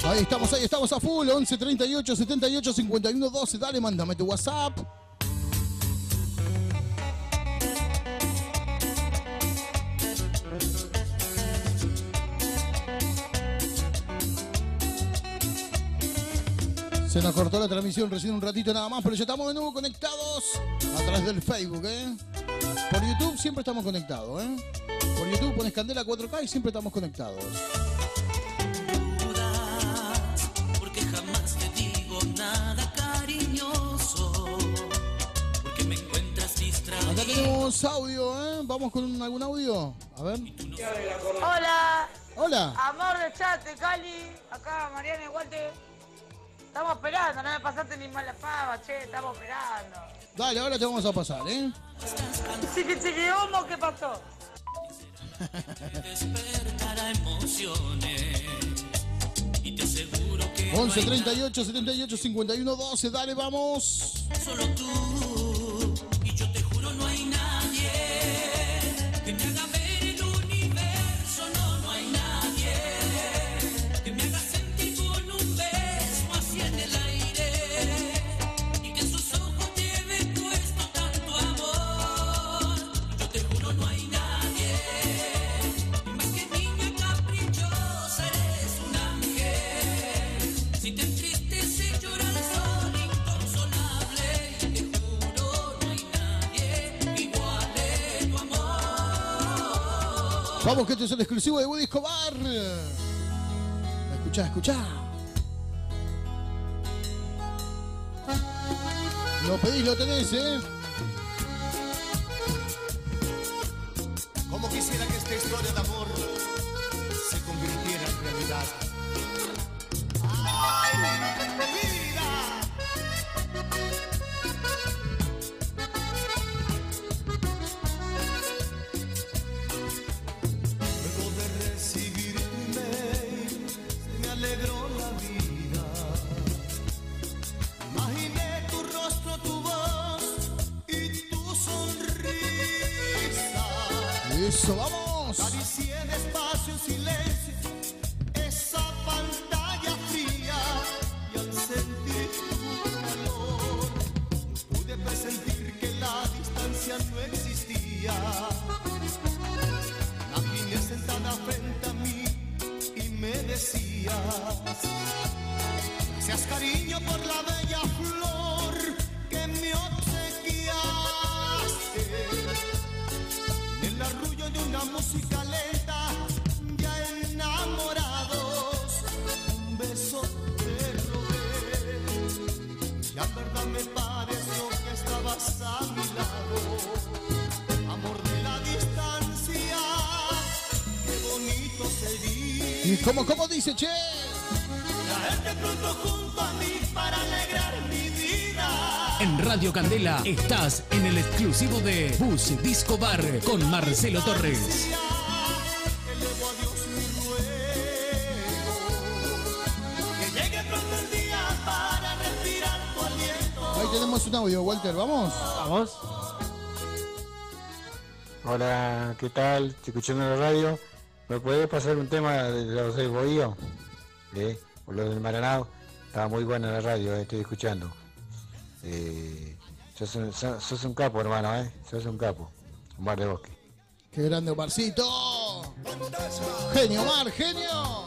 Ahí estamos a full. 11 38 78 51 12. Dale, mándame tu WhatsApp. Se nos cortó la transmisión recién un ratito nada más, pero ya estamos de nuevo conectados a través del Facebook, ¿eh? Por YouTube siempre estamos conectados, ¿eh? Por YouTube pones Candela 4K y siempre estamos conectados. Porque jamás te digo nada cariñoso, porque me encuentras distraído. Acá tenemos audio, ¿eh? Vamos con algún audio. A ver. Hola. Hola. Amor de chat de Cali. Acá Mariana y Walter. Estamos esperando, no me pasaste ni mala fama, che, estamos esperando. Dale, ahora te vamos a pasar, ¿eh? Chiqui, ¿qué pasó? Despertará emociones y te aseguro que 11 38 78 51 12. Dale, vamos. solo tú y yo te juro no hay nadie que me haga ver el universo, no hay nadie que me haga sentir con un beso así en el aire y que en sus ojos lleve puesto tanto amor. Yo te juro no hay nadie y más que niña caprichosa eres un ángel. Si te entristece llora el sol inconsolable, te juro no hay nadie igual de tu amor. Vamos, que este es el exclusivo de Woody Escobar. Escuchá. Lo pedís, lo tenés, ¿eh? Como quisiera que esta historia de amor se convirtiera en realidad. ¡Ay, vida! Luego de recibir tu email, me alegró la vida. Imaginé tu rostro, tu voz y tu sonrisa. Eso, vamos. Acaricié despacio en silencio esa pantalla fría y al sentir tu calor yo pude presentir que la distancia no existía. Imaginé sentada frente a mí y me decías: gracias cariño por la bella flor que me obsequiaste. En el arrullo de una música lenta, ya enamorados, un beso te robé. Ya en verdad me pareció que estabas a mi lado. Amor de la distancia, qué bonito sería. ¿Y cómo dice, che? Traerte pronto junto a mí para alegrar mi vida. En Radio Candela estás en el exclusivo de Bus Disco Bar con Marcelo Torres. Elevo a Dios mi ruego, que llegue pronto el día para respirar tu aliento. Ahí tenemos un audio, Walter, ¿vamos? Vamos. Hola, ¿qué tal? Estoy escuchando la radio. ¿Me puede pasar un tema de los del Bohío? Por lo del Maranao. Estaba muy buena la radio, estoy escuchando. Sos un capo, hermano, sos un capo. Omar de Bosque. Qué grande, Omarcito. Genio, Omar, genio.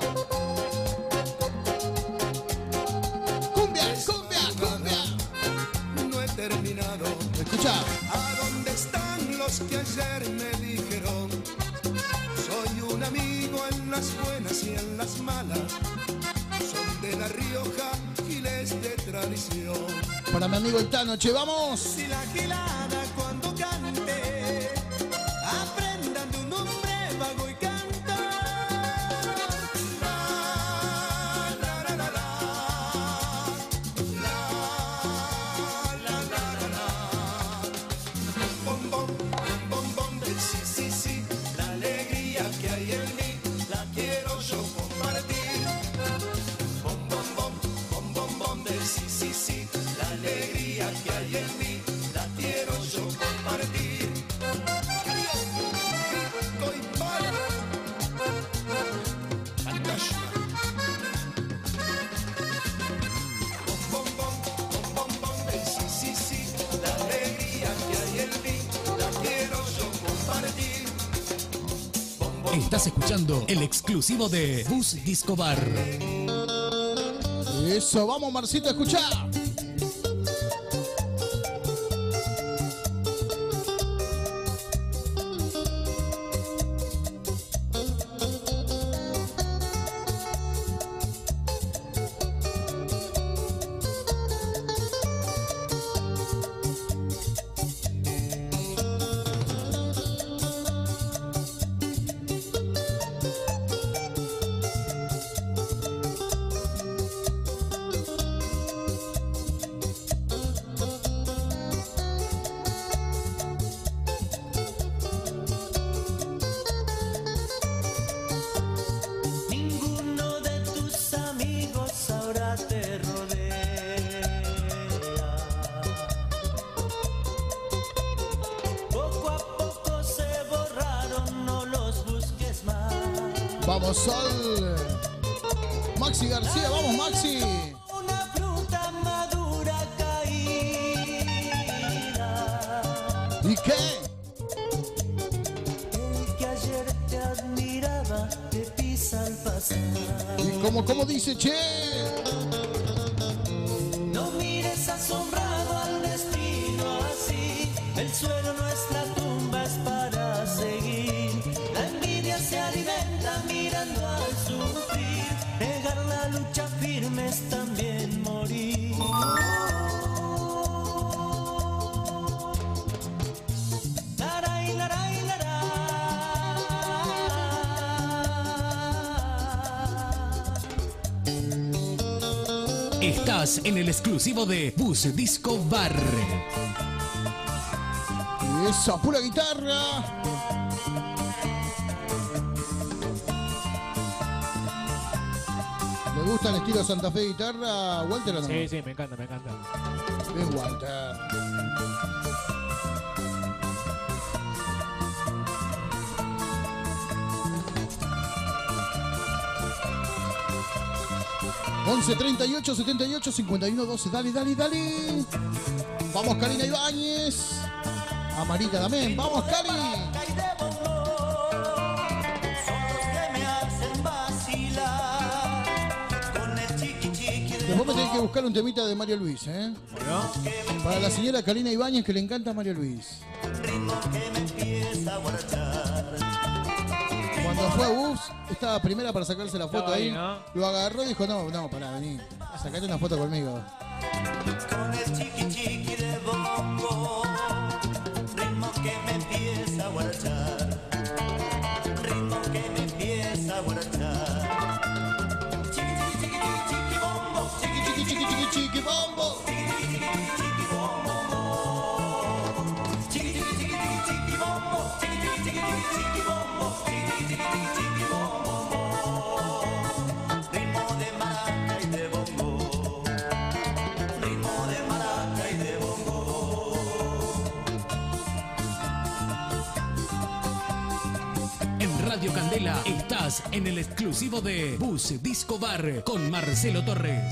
Cumbia. No he terminado. Escucha. ¿A dónde están los que ayer me dijeron? Soy un amigo en las buenas y en las malas. Son de La Rioja, giles de tradición. Para mi amigo el Tano, che, vamos. Si la gilada cuando cante, aprendan de un hombre vago y canta. La, la, la, la, la. Bom, bom, bom, bom, del sí, sí. La alegría que hay en mí, la quiero yo compartir. Bom, bom, bom, bom, bom, bom, del sí, sí. La alegría que hay en mí, la quiero yo compartir. Estás escuchando el exclusivo de Bus Disco Bar. Eso, vamos Marcito, escuchá. Ninguno de tus amigos ahora te rodea. Poco a poco se borraron, no los busques más. Vamos al Maxi García, vamos Maxi. Una fruta madura caída. ¿Y qué? El que ayer te admiraba te pisa al pasar. ¿Y cómo dice, che? No mires asombrado al destino así. El suelo nuestra tumba es para seguir. La envidia se alimenta mirando al sufrir. Negar la lucha firme es también morir. Laray, laray, laray. Estás en el exclusivo de Bus Disco Bar. Esa pura guitarra. ¿Le gusta el estilo Santa Fe guitarra, Walter, o no? Sí, sí, me encanta, me encanta. Bien, Walter. ...11 38 78 51 12... ...dale, dale, dale... ...vamos Karina Ibáñez... ...Amarita también... ...vamos Cari... Después me tenés que buscar un temita de Mario Luis, ¿eh? Bueno, Para la señora Karina Ibáñez, que le encanta a Mario Luis. Cuando fue a Bus, estaba primera para sacarse la foto Estaba ahí, ahí. ¿no? Lo agarró y dijo, no, pará, vení. Sacate una foto conmigo. Con el chiqui chiqui de bongo, ritmo que me empieza a guarachar, ritmo que me empieza a guarachar. Chiqui chiqui chiqui chiqui chiqui bombo, chiqui chiqui chiqui chiqui chiqui bombo, chiqui chiqui chiqui bombo, chiqui chiqui chiqui chiqui bombo, chiqui chiqui chiqui chiqui bombo, chiqui chiqui chiqui bombo, ritmo de maraca y de bongo. Ritmo de maraca y de bongo. En Radio Candela estás en el exclusivo de Bus Disco Bar con Marcelo Torres.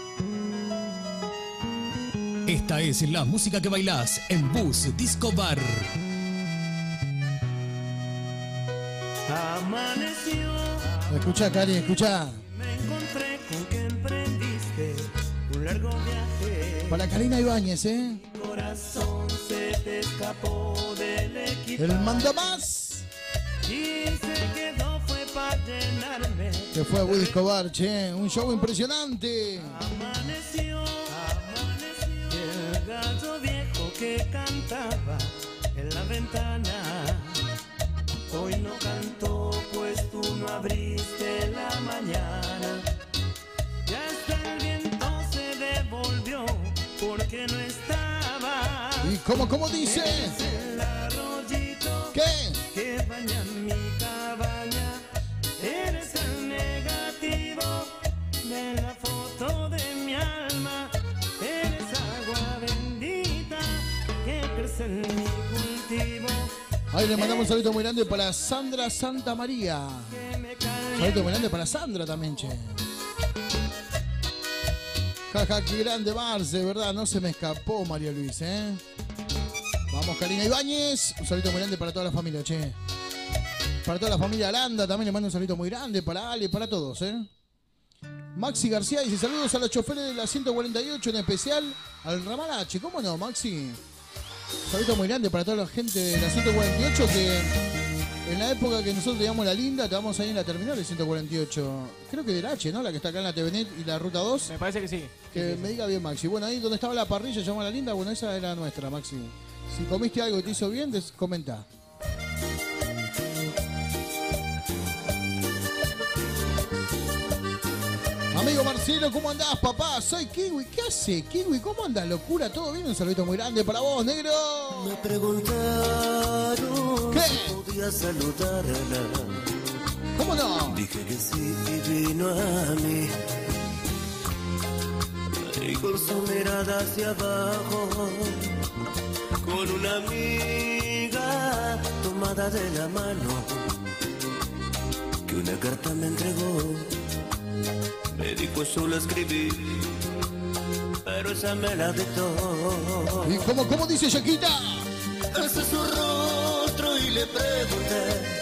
Esta es la música que bailás en Bus Disco Bar. Amaneció, Escucha, Cari, escucha. me encontré con que emprendiste un largo viaje. Para Karina Ibáñez, ¿eh? Corazón se te escapó del equipaje. El manda más. Y se quedó fue para llenarme. Que fue a Bus Disco Bar, che. Un show impresionante. Amaneció, amaneció. Y el gallo viejo que cantaba en la ventana hoy no cantó, pues tú no abriste la mañana. Ya hasta el viento se devolvió porque no estaba. ¿Y cómo dice? Es el arroyito ¿Qué? que baña mi cabaña. Eres el negativo de la foto de mi alma. Eres agua bendita que crece en mi cultivo. Ahí le mandamos un saludo muy grande para Sandra Santa María. Un saludo muy grande para Sandra también, che. Jaja, qué grande Marce, ¿verdad? No se me escapó María Luis, ¿eh? Vamos, Karina Ibáñez. Un saludo muy grande para toda la familia, che. Para toda la familia Aranda también le mando un saludo muy grande. Para Ale, para todos, ¿eh? Maxi García dice saludos a los choferes de la 148, en especial al Ramalache. ¿Cómo no, Maxi? Un saludo muy grande para toda la gente de la 148 que en la época que nosotros teníamos la linda, estábamos ahí en la terminal de 148. Creo que del H, ¿no? La que está acá en la TVNet y la Ruta 2. Me parece que sí. Que Sí, me sí. diga bien, Maxi. Bueno, ahí donde estaba la parrilla, llamó la linda, bueno, esa era nuestra, Maxi. Si comiste algo que te hizo bien, comenta. Amigo Marcelo, ¿cómo andás, papá? Soy Kiwi. ¿Qué hace, Kiwi? ¿Cómo andás, locura? ¿Todo bien? Un saludito muy grande para vos, negro. Me preguntaron ¿Qué? si podía saludarla. ¿Cómo no? Dije que sí y vino a mí. Y con su mirada hacia abajo, con una amiga tomada de la mano, que una carta me entregó. Me dijo solo escribí, pero esa me la dictó. ¿Y cómo dice Yaquita? Alcé su rostro y le pregunté.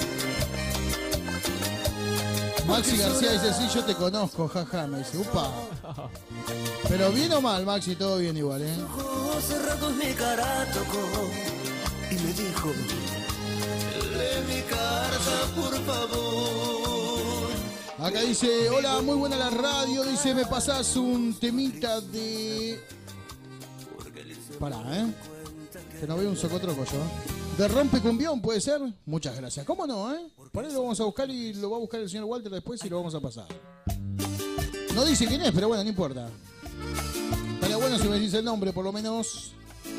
Maxi García dice, sí, yo te conozco, jaja, me dice, upa. Pero bien o mal, Maxi, todo bien igual, ¿eh? Ojos cerrados mi cara tocó y me dijo, lee mi carta, por favor. Acá dice, hola, muy buena la radio, dice, me pasás un temita de... Pará, que no veo un socotroco yo. De Rompecumbión, ¿puede ser? Muchas gracias. ¿Cómo no, Por ahí lo vamos a buscar y lo va a buscar el señor Walter después y lo vamos a pasar. No dice quién es, pero bueno, no importa. Estaría bueno si me dice el nombre, por lo menos.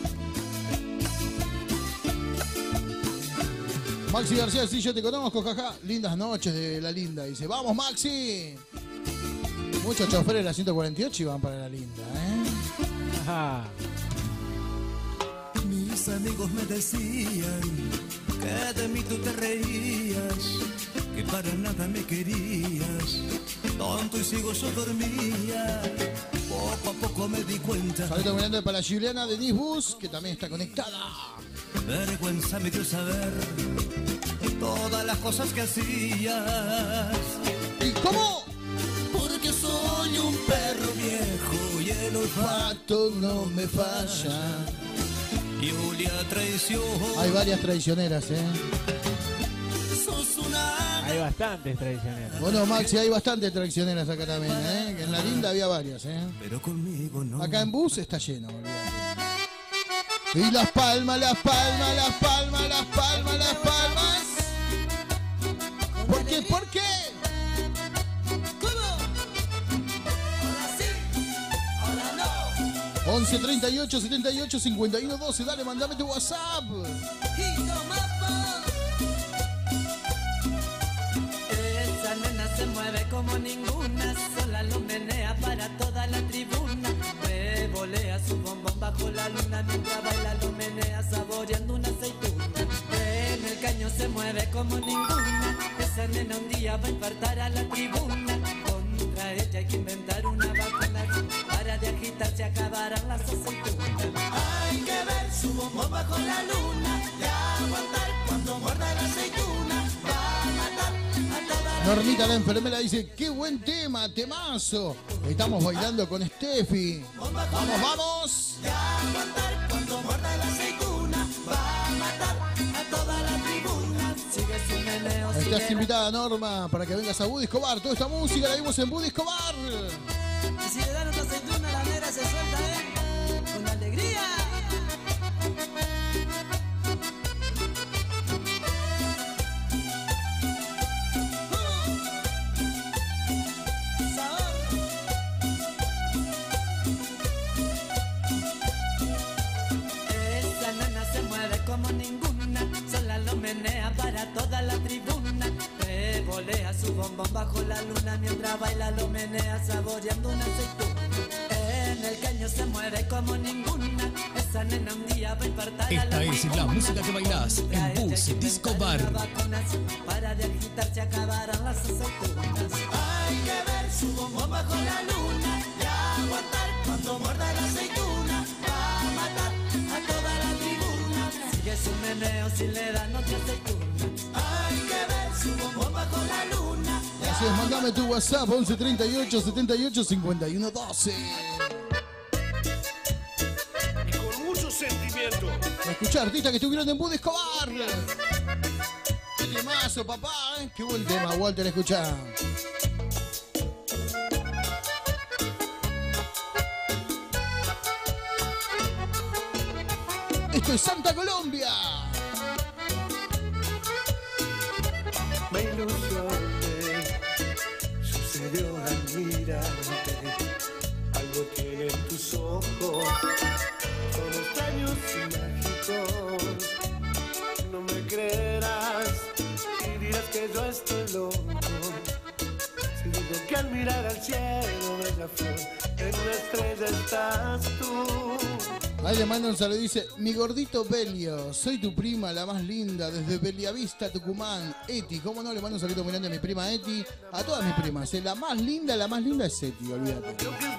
Maxi García, sí, yo te conozco, jaja. Lindas noches de la linda. Dice, vamos, Maxi. Muchos choferes de la 148 iban para la linda, Ajá. Mis amigos me decían que de mí tú te reías, que para nada me querías. Tonto y ciego yo dormía. Poco a poco me di cuenta. Saludos muy grande para Juliana de Nisbus, que también está conectada. Vergüenza me dio saber todas las cosas que hacías. ¿Y cómo? Porque soy un perro viejo y el olfato no me falla. Julia traición. Hay varias traicioneras, Sos una. Hay bastantes tradicionales. Bueno, Maxi, hay bastantes traicioneras acá también, Que en la linda había varias, Pero conmigo no. Acá en bus está lleno, olvidate. Y las palmas, las palmas, las palmas, las palmas, las palmas. ¿Por qué? ¿Por qué? 11 38 78 51 12. Dale, mandame tu WhatsApp. Esa nena se mueve como ninguna, sola lo menea para toda la tribuna. Revolea su bombón bajo la luna, mientras baila lo menea saboreando una aceituna. En el caño se mueve como ninguna, esa nena un día va a infartar a la tribuna. Contra ella hay que inventar una vacuna, para de agitarse acabarán las aceitunas. Hay que ver su bombón bajo la luna y aguantar cuando muerda la aceituna. Va a matar a toda la Normita la enfermera dice, qué buen tema, temazo. Estamos bailando con Steffi. Vamos, vamos. y aguantar cuando muerda la aceituna. Va a matar a toda la tribuna. Sigue su meneo, Estás sigue invitada, Norma, para que vengas a Buddy Escobar. Toda esta música la vimos en Buddy Escobar. y si le dan otra aceituna la negra se suelta, con alegría. Esa nena se mueve como ninguna, sola lo menea para toda la tribuna. Revolea su bombón bajo la luna, mientras baila lo menea saboreando una aceituna. En el caño se mueve como ninguna, esa nena un día va a infartar a Esta la es tribuna. la música que bailás en Bus Disco Bar. Para de agitarse acabarán las aceitunas. Hay que ver su bombón bajo la luna y aguantar cuando muerda la aceituna. Va a matar a toda la tribuna. Sigue su meneo si le dan otra aceituna. Hay que ver su Dices, mandame tu WhatsApp 11 38 78 51 12. Y con mucho sentimiento. Escuchá artistas que estuvieron en Buddy Escobar. Qué temazo, papá, ¿eh? Qué buen tema, Walter, escuchá. Esto es Santa Colombia. Me ilusioné, sucedió al mirarte, algo tienen tus ojos, son extraños y mágicos, no me creerás y dirás que yo estoy loco, si digo que al mirar al cielo ves la flor, en una estrella estás tú. Ahí le manda un saludo, dice, mi gordito Belio, soy tu prima, la más linda, desde Beliavista, Tucumán, Eti, ¿cómo no? Le mando un saludo muy grande a mi prima Eti, a todas mis primas, la más linda es Eti, olvídate.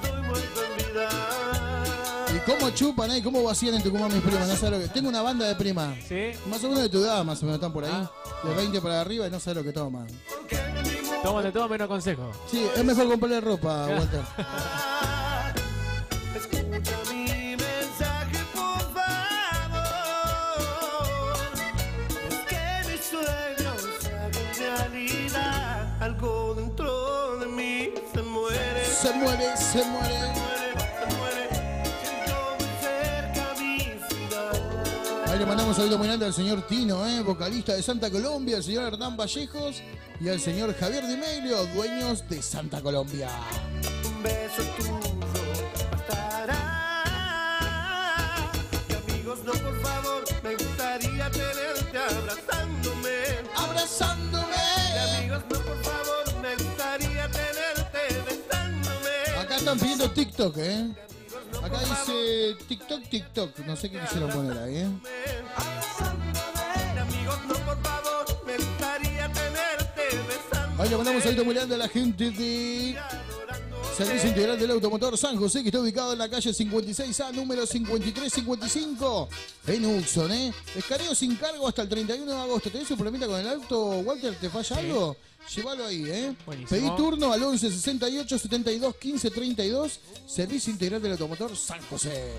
¿Y cómo chupan ahí? ¿Cómo vacían en Tucumán mis primas? No sé lo que... Tengo una banda de primas, ¿Sí? más o menos de tu edad, más o menos están por ahí, de 20 para arriba y no sé lo que toman. Toman de todo menos consejo. Sí, es mejor comprarle ropa, Walter. Escucha mi mensaje, por favor. Es que mis sueños se hagan realidad. Algo dentro de mí se muere. Se muere. Se muere. Siento muy cerca mi final. Ahí le mandamos un saludo muy grande al señor Tino, vocalista de Santa Colombia, al señor Hernán Vallejos y al señor Javier Di Meglio, dueños de Santa Colombia. Un beso tuyo bastará. Y amigos, no, por favor, me gustaría tenerte abrazándome. ¡Abrazándome! Y amigos, no, por favor, me gustaría tenerte besándome. Acá están pidiendo TikTok, Acá dice TikTok, no sé qué quisieron poner ahí, Y amigos, no, por favor, me gustaría tenerte besándome. Ahí le mandamos un saludo muy grande a la gente de Servicio Integral del Automotor San José, que está ubicado en la calle 56A, número 5355, en Uxon, Escaneo sin cargo hasta el 31 de agosto. ¿Tenés un problemita con el auto, Walter? ¿Te falla algo? Llévalo ahí, Buenísimo. Pedí turno al 11 68 72 15 32, Servicio Integral del Automotor San José.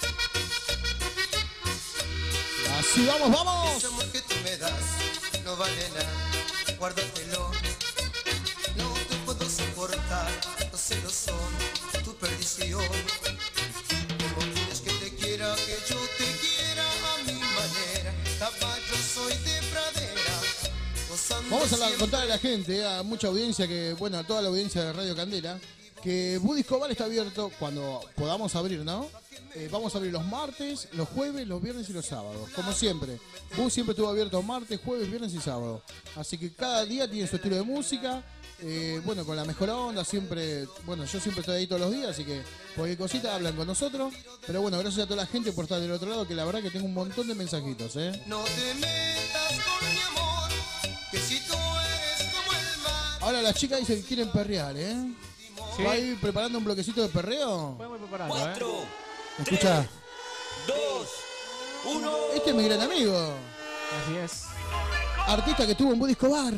Así vamos. Ese amor que tú me das no vale nada, guárdatelo. No te puedo soportar, los celos son tu perdición. ¿Cómo quieres que te quiera, que yo te quiera a mi manera? Caballo soy de pradera. Vamos a contar a la gente, a mucha audiencia, que bueno, a toda la audiencia de Radio Candela, que Buddy Escobar está abierto cuando podamos abrir, ¿no? Vamos a abrir los martes, los jueves, los viernes y los sábados, como siempre. Buddy siempre estuvo abierto martes, jueves, viernes y sábado. Así que cada día tiene su estilo de música, bueno, con la mejor onda, siempre, bueno, yo siempre estoy ahí todos los días, así que cualquier cosita hablan con nosotros. Pero bueno, gracias a toda la gente por estar del otro lado, que la verdad que tengo un montón de mensajitos, No te metas con mi amor, que si tú eres como el mar. Ahora las chicas dicen que quieren perrear, Sí. ¿Va a ir preparando un bloquecito de perreo? Podemos ir preparando, 4, Escucha, 2, 1. este es mi gran amigo, Así es. artista que estuvo en Buddy Escobar.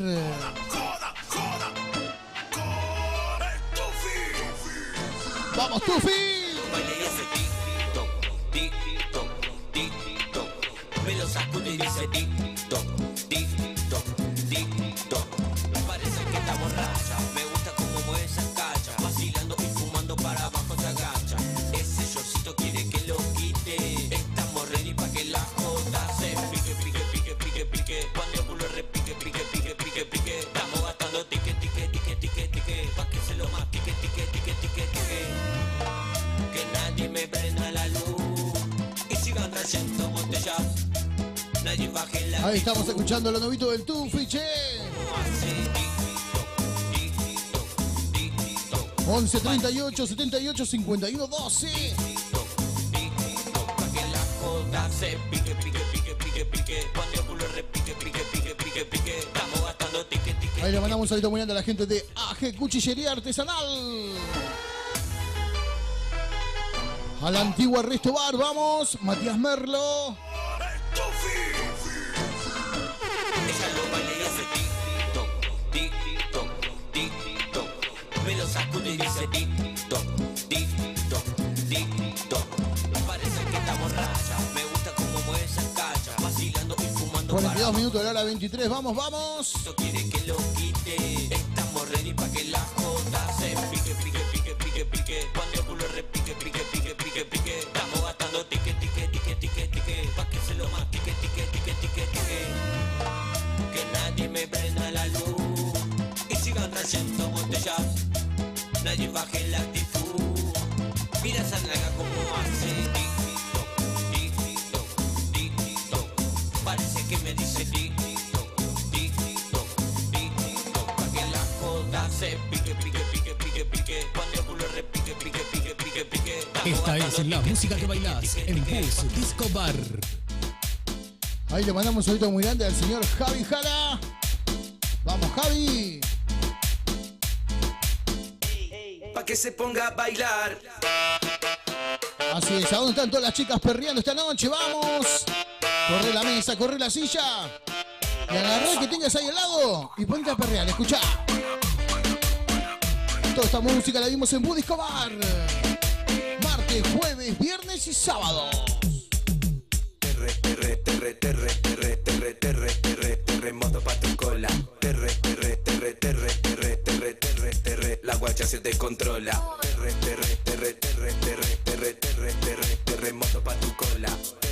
¡Vamos, Tufi! Baile y hace tic-toc, tic-toc, tic-toc. Me lo sacude y dice tic-toc, tic-toc, tic-toc. Me parece que está borracha, me gusta como mueve esa cacha. Vacilando y fumando para abajo se agacha. Ese shortcito quiere que lo quite. Estamos ready pa' que la joda se pique, pique, pique, pique, pique. Cuando el culo repique, pique, pique, pique, pique. Estamos gastando tique, tique, tique, tique, tique. Pa' que se lo mastique, tique, tique, tique, tique. Que nadie me prenda la luz y sigan trayendo botellas. Nadie baje la. Ahí estamos escuchando lo novito del Tufi, che. 11 38 78 51 12. Pa' que la joda se pique, pique, pique, pique, pique. Cuando el culo repique, pique, pique, pique, pique. Estamos gastando tique, tique. Ahí le mandamos un saludo muy grande a la gente de AG Cuchillería Artesanal. A la antigua Resto Bar, vamos. Matías Merlo. Ella lo baila y hace tic-toc, tic-toc, tic-toc. 22 minutos de la hora 23. Vamos, vamos. Quiere que lo quite. Estamos ready pa' que la joda se pique, pique, pique, pique, pique. Cuando el culo repique, pique, pique, pique, pique. Estamos gastando tique, tique, tique, tique, tique. Pa' que se lo mastique, tique, tique, tique, tique. Que nadie me prenda la luz. Y sigan trayendo botellas. Nadie baje la actitud. Mira esa nalga como hace. Tic-toc, tic-toc. Parece que me dice tic-toc, tic-toc, tic-toc. Pa' que la joda se pique, pique, pique, pique, pique. Cuando el culo repique, pique, pique, pique, pique. Esta es la música que bailás en Bus Disco Bar. Ahí le mandamos un saludo muy grande al señor Javi Jara. Vamos, Javi. Pa' que se ponga a bailar. Así es, ¿a dónde están todas las chicas perreando esta noche? ¡Vamos! Corre la mesa, corre la silla. Y agarrá el que tengas ahí al lado y ponte a perrear, escuchá. Toda esta música la vimos en Bus Disco Bar. Martes, jueves, viernes y sábado. Terremoto pa' tu cola. La guacha se descontrola. Terremoto pa' tu cola.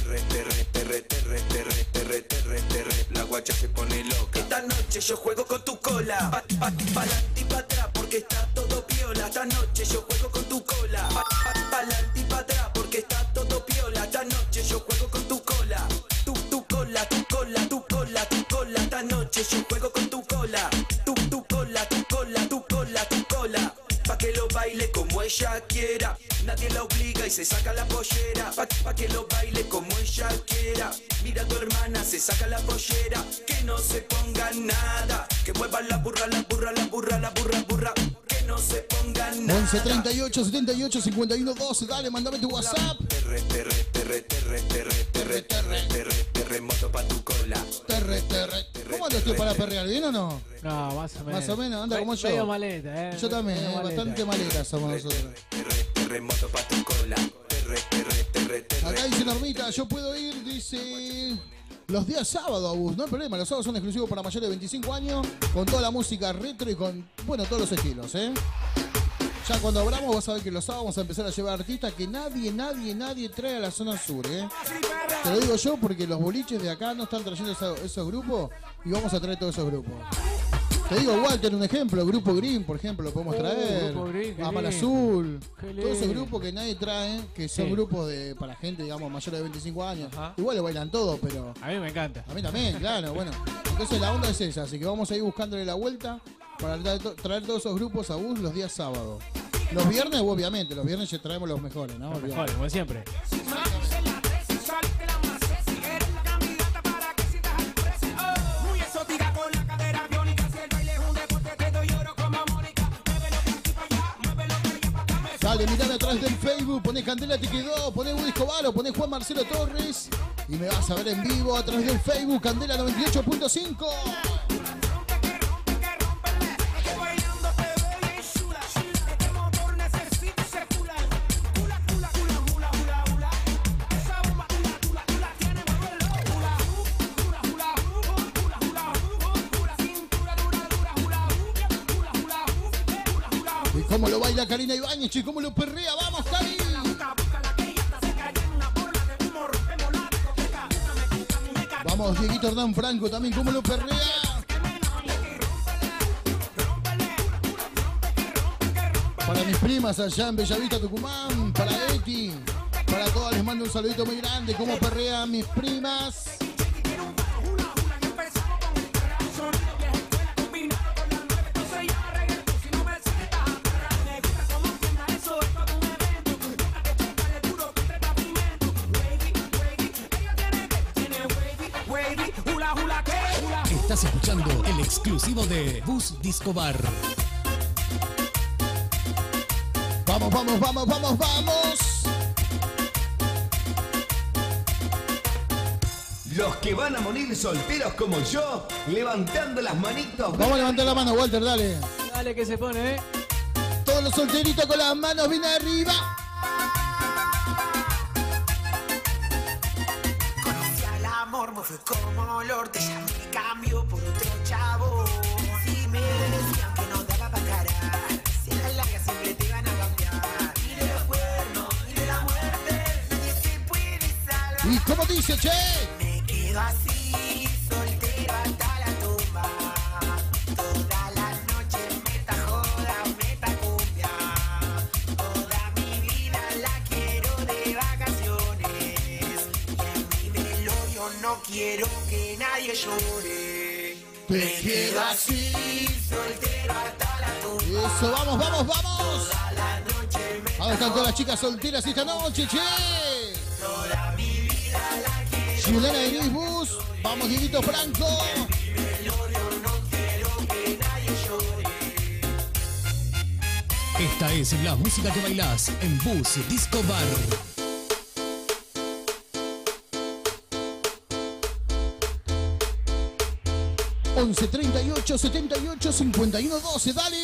La guacha se pone loca. Esta noche yo juego con tu cola. Pa'lante y pa' atrás porque está todo piola. Esta noche yo juego con tu cola. Pa'lante y pa' atrás porque está todo piola. Esta noche yo juego con tu cola. Tu cola, tu cola, tu cola, tu cola. Esta noche yo juego con tu cola. Tu cola, tu cola, tu cola, tu cola. Pa' que lo baile como ella quiera. Nadie la obliga y se saca la pollera. Pa' que lo baile como ella quiera. Mira a tu hermana, se saca la pollera. Que no se ponga nada. Que mueva la burra, la burra, la burra, la burra, burra. Que no se ponga nada. 11 38 78 51 12. Dale, mandame tu WhatsApp. Terremoto pa' tu cola. ¿Cómo andas tú para perrear? ¿Bien o no? No, más o menos. Más o menos, anda como yo. Medio maleta, Yo también, Medio maleta. bastante maletas somos nosotros. Terremoto pa' tu cola. Acá dice Normita, yo puedo ir, dice, los días sábados a Bus, no hay problema, los sábados son exclusivos para mayores de 25 años, con toda la música retro y con, bueno, todos los estilos, ¿eh? Ya cuando abramos vas a ver que los sábados vamos a empezar a llevar artistas que nadie trae a la zona sur, ¿eh? Te lo digo yo porque los boliches de acá no están trayendo esos grupos y vamos a traer todos esos grupos. Te digo, Walter, un ejemplo, Grupo Green, por ejemplo, lo podemos traer. Grupo Green, qué Amal lindo. Azul. Qué Todos esos lindo. grupos que nadie trae, que son Sí. grupos para gente, digamos, mayores de 25 años. Ajá. Igual le bailan todo, pero A mí me encanta. a mí también, claro, bueno. Entonces la onda es esa, así que vamos a ir buscándole la vuelta para traer todos esos grupos a Bus los días sábados. Los viernes, obviamente, los viernes ya traemos los mejores, ¿no? Lo Olvidate. mejor, como siempre. Dale, mirame a través del Facebook, poné Candela Te Quedó, poné Bus Disco Bar o poné Juan Marcelo Torres y me vas a ver en vivo a través del Facebook Candela 98.5. Y cómo lo baila Karina Ibáñez y cómo lo perrea, vamos Cari. Vamos Dieguito Hernán Franco también, cómo lo perrea. Para mis primas allá en Bellavista, Tucumán, para Eti, para todas les mando un saludito muy grande, cómo perrean mis primas. Estás escuchando el exclusivo de Bus Disco Bar. Vamos, vamos, vamos, vamos, vamos. Los que van a morir solteros como yo, levantando las manitos. Vamos a levantar la mano, Walter, dale. Dale que se pone, Todos los solteritos con las manos bien arriba. Conocí al amor. amor me fue como olor, te llamé y cambio por otro chavo. Si me decían que no te haga pa' cara, si a la larga siempre te van a cambiar. Y de los cuernos y de la muerte, nadie se puede salvar. ¿Y cómo dice, che? Me quedo así, soltero hasta la tumba. Toda la noche meta joda, meta cumbia. Toda mi vida la quiero de vacaciones. Y en mi velorio no quiero que nadie llore. Me quedo así, soltero hasta la tumba. Eso, vamos, vamos, vamos. Toda la noche meta Ahora están todas las chicas solteras esta noche, che. toda mi vida la quiero. Chilena de Luis Bus. Vamos, Dieguito Franco. Esta es la música que bailás en Bus Disco Bar. Once 38 78 51 12, dale.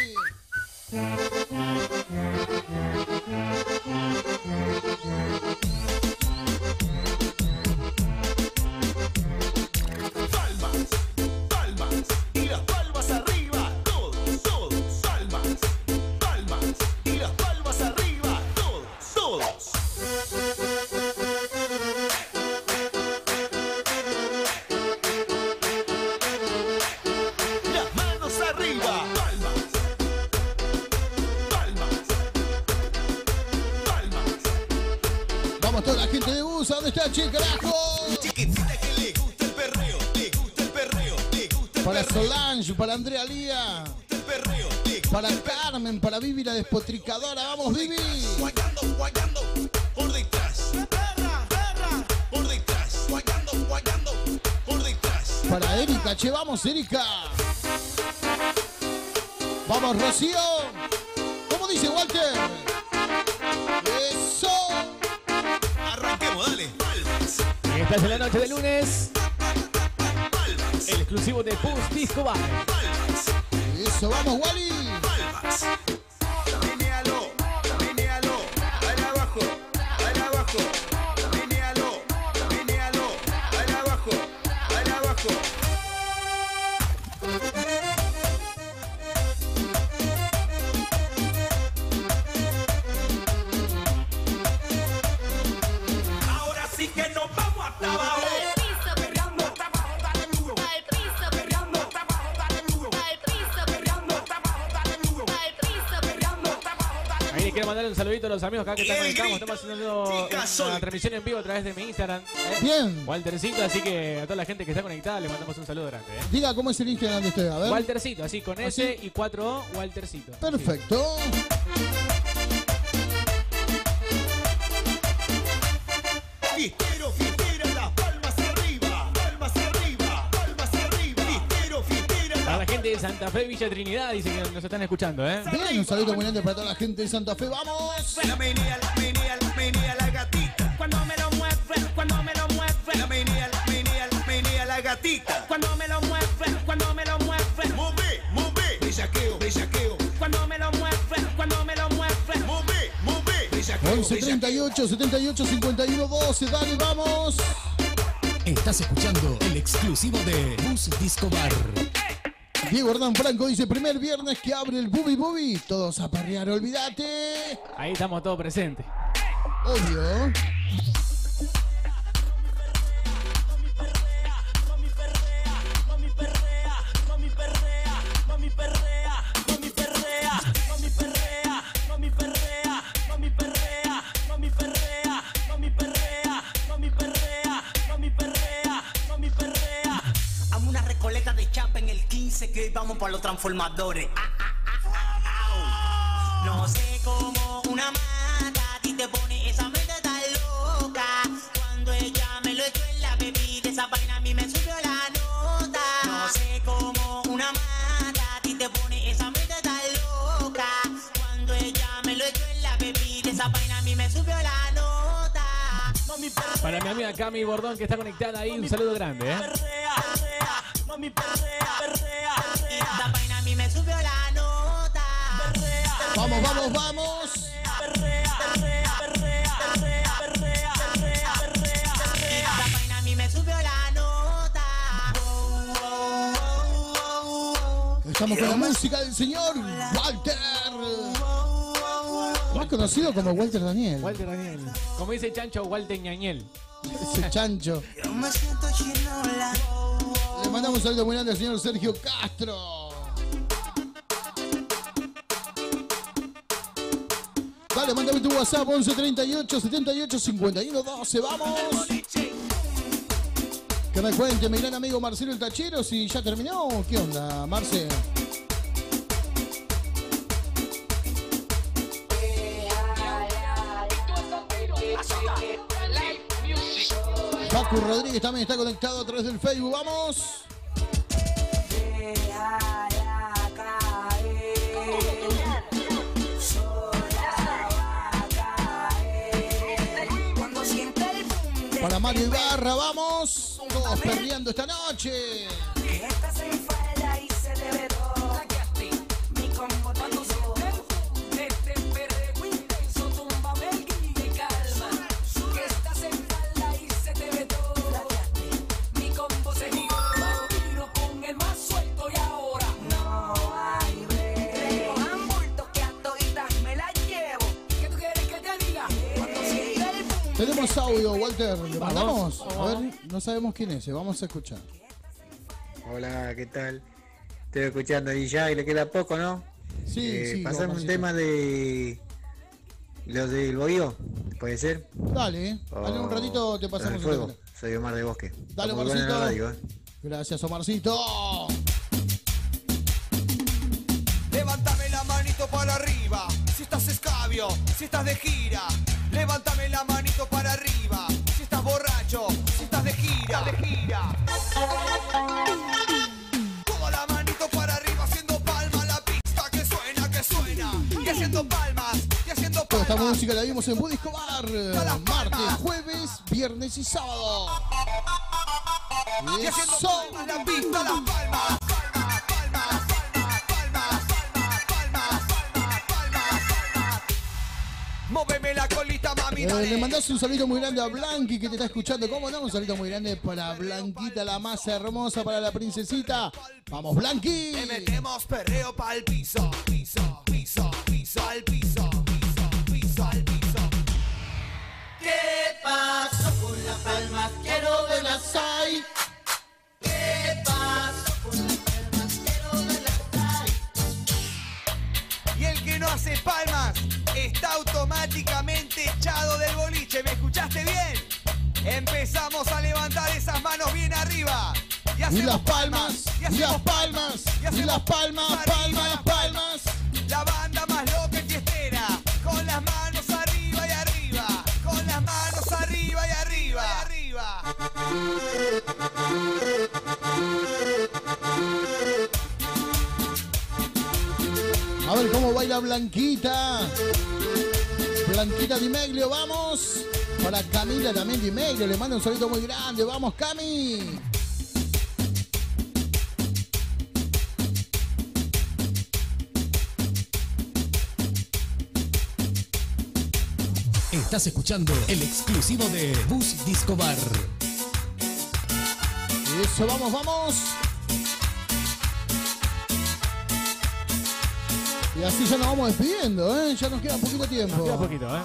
Palmas, palmas y las palmas arriba, todos, todos. Palmas, palmas y las palmas arriba, todos, todos. Las manos arriba, palmas, palmas, palmas. Vamos toda la gente de Bus. ¿A dónde está, che, carajo? Chiquitita que le gusta el perreo, le gusta el perreo, le gusta el Para perreo. Solange, para Andrea Lía, El perreo, le gusta para Carmen, para Vivi la despotricadora. Vamos, Vivi. guayando, guayando, por detrás. Perra, perra, por detrás. Guayando, guayando, por detrás. Para Erika, che, vamos, Erika. Vamos, Rocío. ¿Cómo dice Walter? Eso. Arranquemos, dale. Palmas, Esta es la noche de lunes, palmas, el exclusivo de Bus Disco Bar. palmas, Eso, vamos, Wally. palmas. Menéalo, menéalo, para abajo, para abajo. Menéalo, menéalo, para abajo, para abajo. Ahora sí que nos vamos hasta abajo. Perreando, hasta abajo, dale duro. Perreando, hasta abajo, dale duro. Perreando, hasta abajo, dale duro. Perreando, hasta abajo, dale Ahí le quiero mandar un saludito a los amigos acá que están El conectados. grito, Estamos haciendo chicas, una sol. transmisión en vivo a través de mi Instagram. Bien. Waltercito, así que a toda la gente que está conectada le mandamos un saludo grande. Diga cómo es el Instagram de usted, a ver. Waltercito, así con ¿Ah, S sí? y 4O, Waltercito. Perfecto. Fiestero, fiestera, las palmas arriba, palmas arriba, palmas arriba. Fiestero, fiestera, Para las la gente de Santa Fe, Villa Trinidad, dice que nos están escuchando, ¿eh? Bien, un saludo muy grande para toda la gente de Santa Fe. ¡Vamos! La menea, la menea, la menea, la gatita. Cuando me lo mueve, cuando me lo mueve. La menea, la menea, la menea, la gatita. Cuando me lo mueve, cuando me lo mueve. Move, move, bellaqueo, bellaqueo. Cuando me lo mueve, cuando me lo mueve. Move, move, bellaqueo, 11 38 78 51 12, dale, vamos. Estás escuchando el exclusivo de Bus Disco Bar. Diego Hernán Franco dice: primer viernes que abre el Bubi Bubi. Todos a parrear, olvídate. Ahí estamos todos presentes. Obvio. Hazme una recoleta de chapa en el 15 que hoy vamos para los transformadores. No sé cómo una mata a ti te pone esa mente tan loca. Cuando ella me lo echó en la bebida, esa vaina a mí me subió la nota. No sé cómo una mata a ti te pone esa mente tan loca. Cuando ella me lo echó en la bebida, esa vaina a mí me subió la nota. Para mi amiga Cami Bordón que está conectada ahí, un saludo grande, ¿eh? Mami perrea, perrea, y esta vaina a mí me subió la nota. Vamos, vamos, vamos. Y esta vaina a mí me subió la Estamos con la música del señor Walter. Más conocido como Walter Daniel. Walter Daniel. Como dice Chancho, Walter Ñañel. Ese chancho. Le mandamos un saludo muy grande al señor Sergio Castro. Dale, mándame tu WhatsApp 11 38 78 51 12. ¡Vamos! Que me cuente mi gran amigo Marcelo el Tachero si ya terminó. ¿Qué onda, Marce? Paco Rodríguez también está conectado a través del Facebook. ¡Vamos! Para Mario Ibarra, vamos. Todos perreando esta noche. Estás en falda y se te ve todo. Mi combo cuando se este perreo intenso, túmbame el grito y calma. Que estás en falda y se te ve todo. Mi combo se giró, tiro con el más suelto y ahora no hay break. Recojan bultos que a toditas me las llevo. ¿Qué tú quieres que te diga? Cuando sienta el boom. Tenemos audio, Walter. ¿Le mandamos? A ver, no sabemos quién es. Vamos a escuchar. Hola, ¿qué tal? Estoy escuchando y ya, y le queda poco, ¿no? Sí, pasame un Marcito. tema de los del Bohío, ¿puede ser? Dale, dale un ratito, te pasamos el el fuego. teléfono. Soy Omar de Bosque. Dale, Está muy buena la Marcito. radio, Gracias, Omarcito. Levántame la manito para arriba, si estás escabio, si estás de gira. Levántame la manito para arriba, si estás borracho, si estás de gira. Toda la manito para arriba, haciendo palmas, la pista que suena. Y haciendo palmas, y haciendo Toda esta palmas. música la vimos en Buddy Escobar. Martes, jueves, viernes y sábado. Y haciendo Eso. palmas, la pista, las palmas. Móveme la colita, mami, dale. Le mandás un saludo muy grande a Blanqui que te está escuchando. ¿Cómo no? Un saludo muy grande para Blanquita, la más hermosa, para la princesita. ¡Vamos, Blanqui! Le metemos perreo pa'l piso, piso, al piso, al piso. ¿Qué pasó con las palmas? Quiero verlas ahí. ¿Qué pasó con las palmas? Quiero verlas ahí. Y el que no hace palmas está automáticamente echado del boliche. ¿Me escuchaste bien? Empezamos a levantar esas manos bien arriba. Y las palmas, y las palmas, y las palmas, palmas. La banda más loca y fiestera, con las manos arriba y arriba, con las manos arriba y arriba, A ver cómo baila Blanquita. Blanquita Di Meglio, vamos. Para Camila también Di Meglio, le mando un saludo muy grande. Vamos, Cami. Estás escuchando el exclusivo de Bus Disco Bar. Eso, vamos. Y así ya nos vamos despidiendo, ¿eh? Ya nos queda poquito tiempo. Nos queda poquito, ¿eh?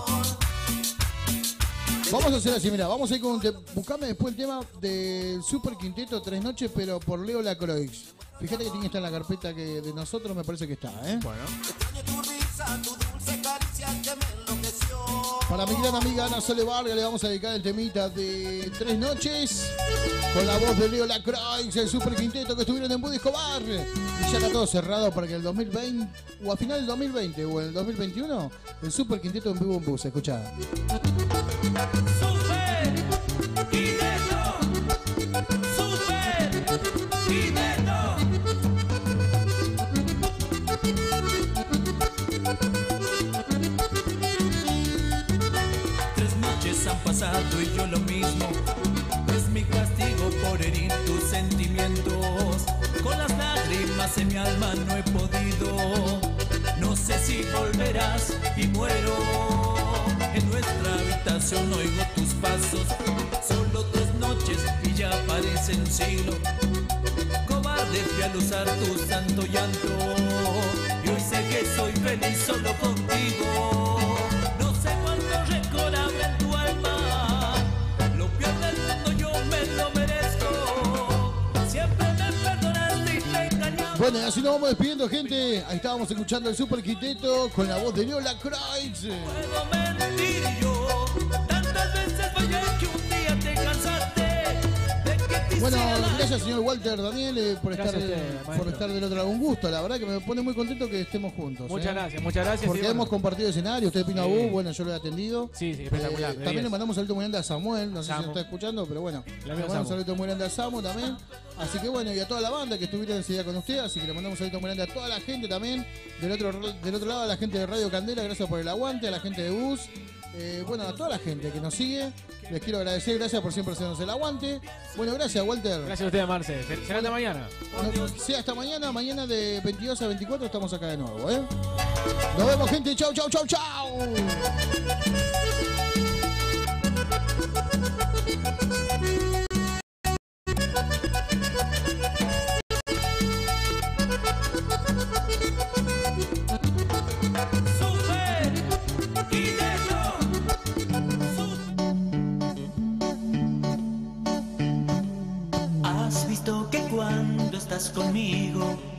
Vamos a hacer así, mira, vamos a ir con... Buscame después el tema del Super Quinteto 3 noches, pero por Leo Lacroix. Fíjate que tiene que estar en la carpeta que de nosotros, me parece que está, ¿eh? Bueno. Para mi gran amiga Ana Sole Vargas le vamos a dedicar el temita de 3 noches con la voz de Leo Lacroix, el Super Quinteto que estuvieron en Buddy Escobar. Y ya está todo cerrado para que el 2020, o a final del 2020 o en el 2021, el Super Quinteto en vivo en Bus. Escuchá. Super Quinteto, Super Quinteto. Tres noches han pasado y yo lo mismo. Es mi castigo por herir tus sentimientos. Con las lágrimas en mi alma no he podido. No sé si volverás y muero. En nuestra habitación oigo tus pasos. Solo 3 noches y ya parece un siglo. Cobarde dejé al usar tu santo llanto y hoy sé que soy feliz solo contigo. No sé cuánto rencor habrá en tu alma, lo peor del mundo yo me lo merezco. Siempre me perdonaste y te engañaba. Bueno, y así nos vamos despidiendo, gente. Ahí estábamos escuchando el Super Quinteto con la voz de Lola Kreutz. Puedo mentir yo, tantas veces fallé que un día te cansaste. Bueno, gracias señor Walter Daniel por Gracias estar a usted, por estar del otro lado. Un gusto, la verdad que me pone muy contento que estemos juntos. Muchas gracias. Porque y hemos bueno, compartido escenario, usted vino a Sí. vos, bueno, yo lo he atendido. Sí, espectacular. de También 10. le mandamos un saludo muy grande a Samuel, no sé si Samu. lo está escuchando, pero bueno, le amigo mandamos un Samu. saludo muy grande a Samu también. Así que bueno, y a toda la banda que estuvieron ese día con usted, así que le mandamos un saludo muy grande a toda la gente también, del otro lado, a la gente de Radio Candela, gracias por el aguante, a la gente de Bus. Bueno, a toda la gente que nos sigue, les quiero agradecer, gracias por siempre hacernos el aguante. Bueno, gracias Walter. Gracias a usted, Marce. Será hasta mañana. Sí, hasta mañana de 22 a 24 estamos acá de nuevo, ¿eh? Nos vemos, gente. Chau, chau, chau, chau. Has visto que cuando estás conmigo